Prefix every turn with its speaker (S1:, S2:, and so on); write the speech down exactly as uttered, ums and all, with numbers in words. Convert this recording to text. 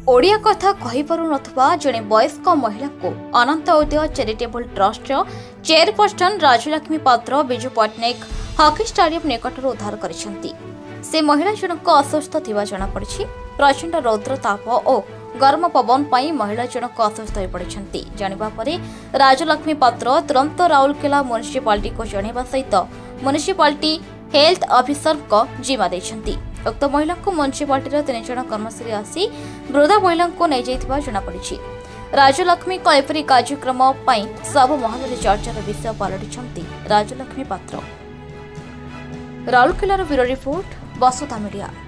S1: ओडिया कथा कहि पारु नथबा जणे वयस्क महिला को Anant Uday charitable trust chairperson Rajalakshmi Patra Biju Patnaik hockey stadium निकटर उद्धार करिसेंती। से महिला जनक अस्वस्थ थिबा जणा पड़िछि। प्रचंड रौद्र ताप और गर्म पवन पाई महिला जनक अस्वस्थ हो पड़िछंती। जानिबा परे राजलक्ष्मी पात्र तुरंत राउरकेला म्युनिसिपालिटी को जणेबा सहित म्युनिसिपालिटी हेल्थ ऑफिसर को जिम्मा दैछंती। उक्त महिला को म्युनिसिपालिटी तीन जन कर्मचारी आसी वृद्धा महिला को नहीं जाइथिबा जणा पड़िछि। राजलक्ष्मी को एपरी कार्यक्रम पाई सब महल चर्चार विषय पलटिछंती राजलक्ष्मी पात्र। राउरकेलार ब्यूरो रिपोर्ट वसुधा मीडिया।